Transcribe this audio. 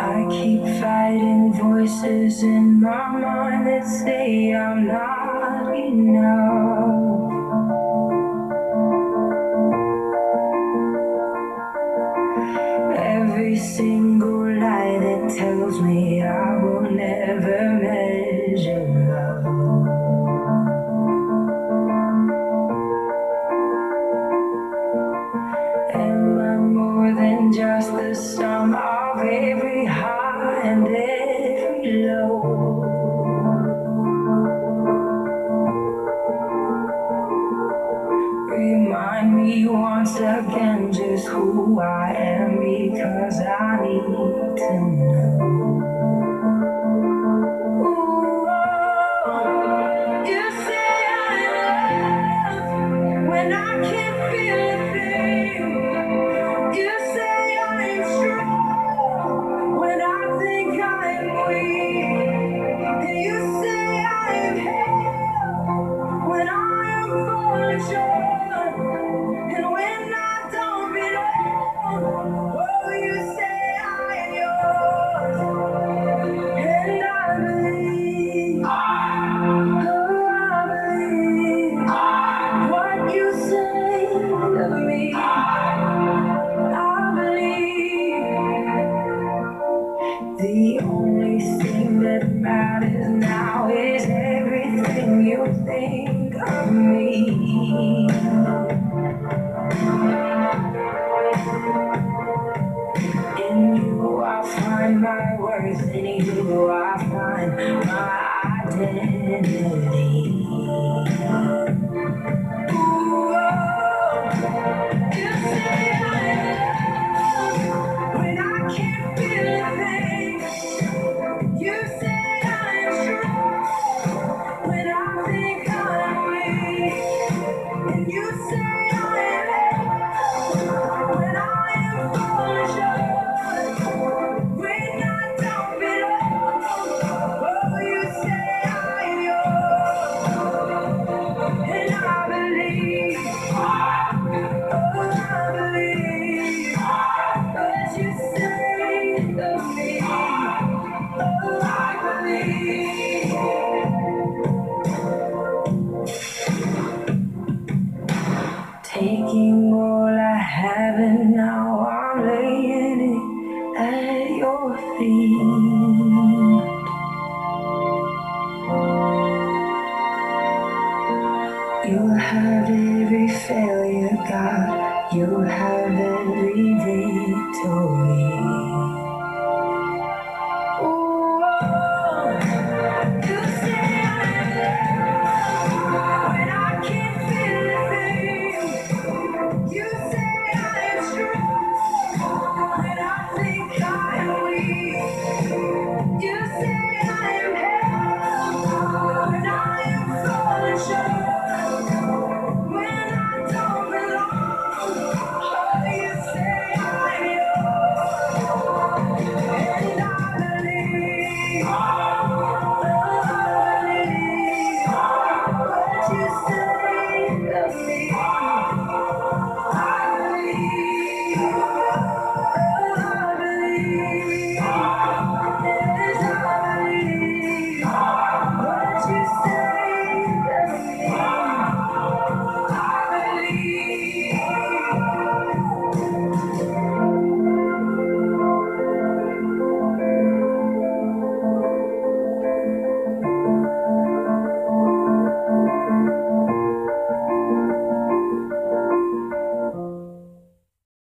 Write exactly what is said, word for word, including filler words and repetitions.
I keep fighting voices in my mind that say I'm not enough. Every single lie that tells me I will never measure love. Am I more than just the sum of every high and every low? Remind me once again just who I am, because I need to know. Ooh, oh, you say I'm loved when I can't feel a thing. You say I'm strong when I think I'm weak. And you say I'm held when I am falling short. And when I don't belong, oh, you say I am yours. And I believe, oh, I believe what you say of me. I believe the only thing that matters now is everything you think of me. In you I find my worth, in you I find my identity. Ooh, oh, you say I'm loved when I can't feel a thing. You say I'm strong when I think I'm weak. And you say I'm held when I am falling short. When I don't belong, oh, you say I'm yours. And I believe, oh, I believe what you say of me. Oh, I believe. Taking all I have and now I'm laying it at your feet. You have every failure, God. You have